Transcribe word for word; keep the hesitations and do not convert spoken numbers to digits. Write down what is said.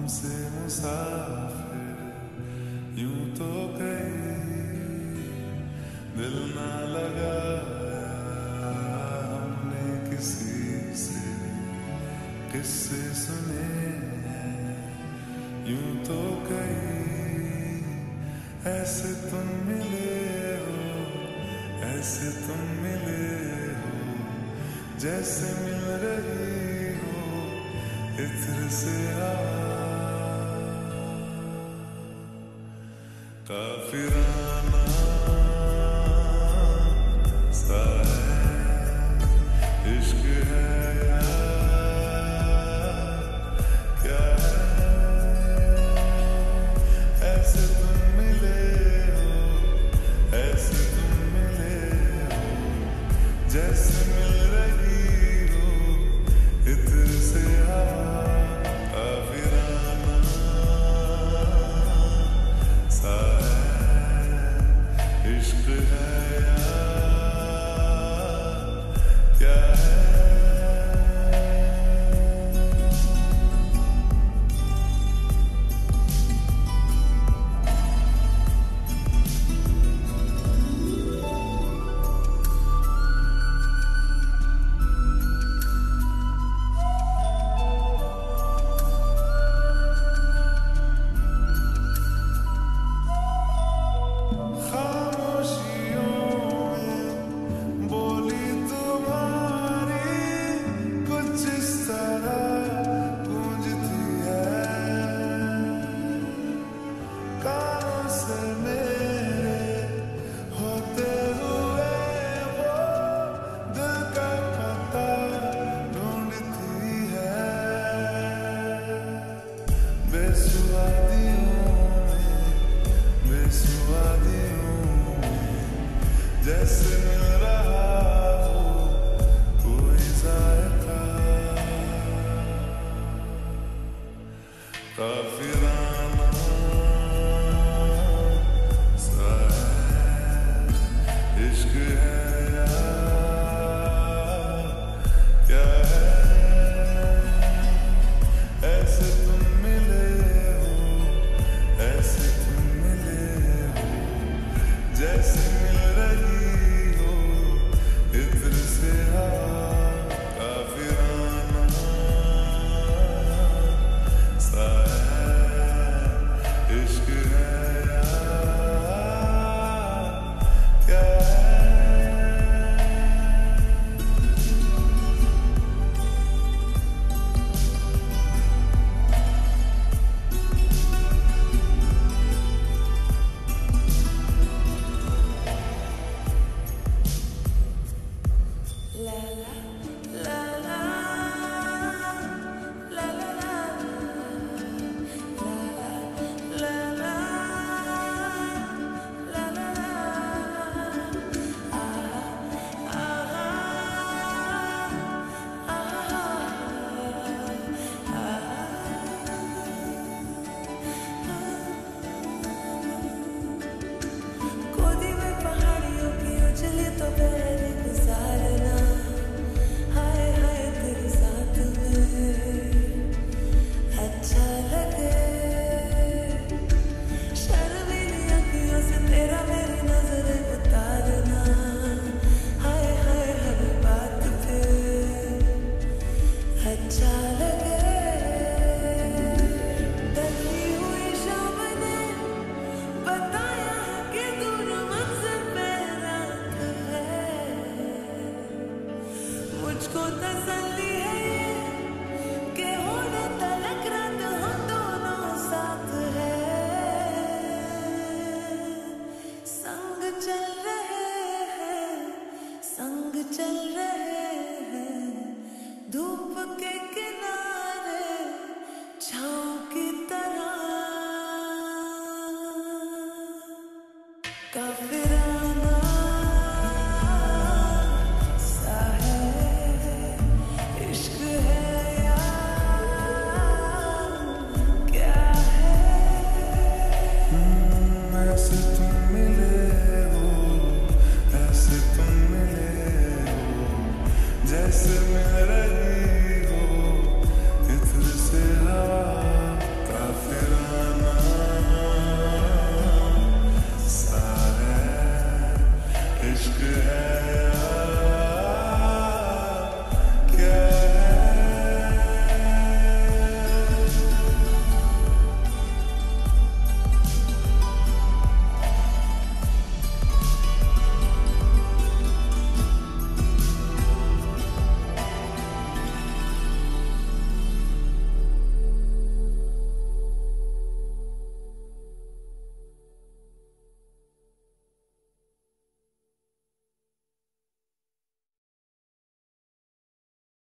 हमसे मुसाफिर यूं तो कहीं दिल ना लगाया हमने किसी से, किससे सुने हैं यूं तो कहीं। ऐसे तुम मिले हो, ऐसे तुम मिले हो, जैसे मिल रही हो इत्र से हवा। काफिराना सा है इश्क है यार, क्या है। ऐसे तुम मिले हो, ऐसे तुम मिले हो, जैसे मिल रही हो इत्र से हवा। काफिराना सा है इश्क है यार, क्या है। जैसे मिल रहा हो कोई जायका। काफिर